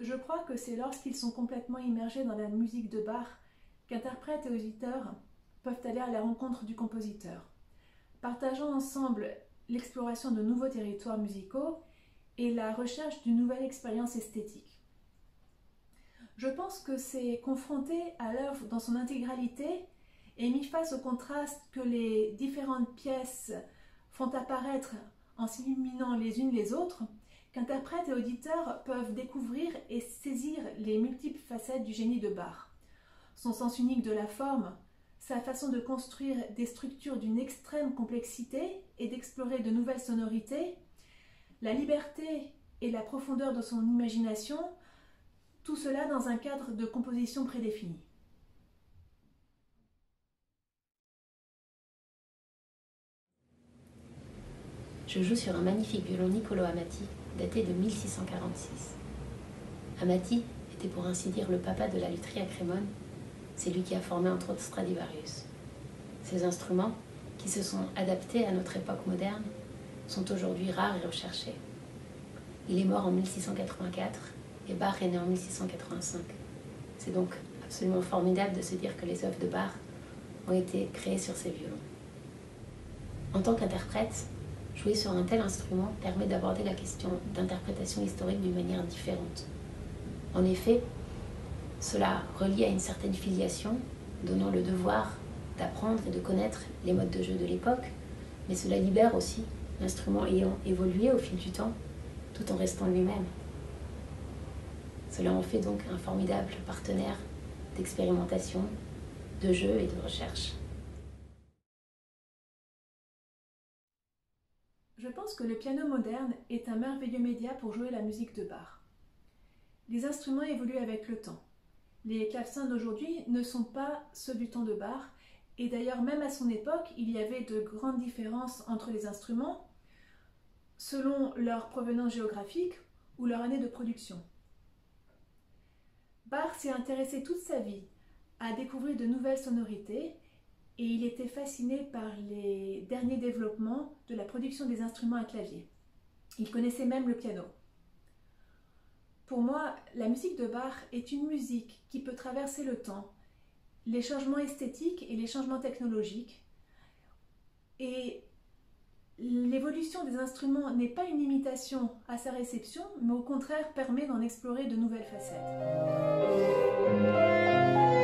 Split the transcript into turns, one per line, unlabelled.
Je crois que c'est lorsqu'ils sont complètement immergés dans la musique de Bach qu'interprètes et auditeurs peuvent aller à la rencontre du compositeur, partageant ensemble l'exploration de nouveaux territoires musicaux et la recherche d'une nouvelle expérience esthétique. Je pense que c'est confronté à l'œuvre dans son intégralité et mis face au contraste que les différentes pièces font apparaître en s'illuminant les unes les autres, qu'interprètes et auditeurs peuvent découvrir et saisir les multiples facettes du génie de Bach. Son sens unique de la forme, sa façon de construire des structures d'une extrême complexité et d'explorer de nouvelles sonorités, la liberté et la profondeur de son imagination, tout cela dans un cadre de composition prédéfini.
Je joue sur un magnifique violon Niccolò Amati, daté de 1646. Amati était pour ainsi dire le papa de la lutherie à Crémone. C'est lui qui a formé entre autres Stradivarius. Ces instruments, qui se sont adaptés à notre époque moderne, sont aujourd'hui rares et recherchés. Il est mort en 1684 et Bach est né en 1685. C'est donc absolument formidable de se dire que les œuvres de Bach ont été créées sur ces violons. En tant qu'interprète, jouer sur un tel instrument permet d'aborder la question d'interprétation historique d'une manière différente. En effet, cela relie à une certaine filiation, donnant le devoir d'apprendre et de connaître les modes de jeu de l'époque, mais cela libère aussi, l'instrument ayant évolué au fil du temps, tout en restant lui-même. Cela en fait donc un formidable partenaire d'expérimentation, de jeu et de recherche.
Je pense que le piano moderne est un merveilleux média pour jouer la musique de Bach. Les instruments évoluent avec le temps. Les clavecins d'aujourd'hui ne sont pas ceux du temps de Bach, et d'ailleurs même à son époque, il y avait de grandes différences entre les instruments selon leur provenance géographique ou leur année de production. Bach s'est intéressé toute sa vie à découvrir de nouvelles sonorités et il était fasciné par les derniers développements de la production des instruments à clavier. Il connaissait même le piano. Pour moi, la musique de Bach est une musique qui peut traverser le temps, les changements esthétiques et les changements technologiques. Et l'évolution des instruments n'est pas une imitation à sa réception, mais au contraire permet d'en explorer de nouvelles facettes.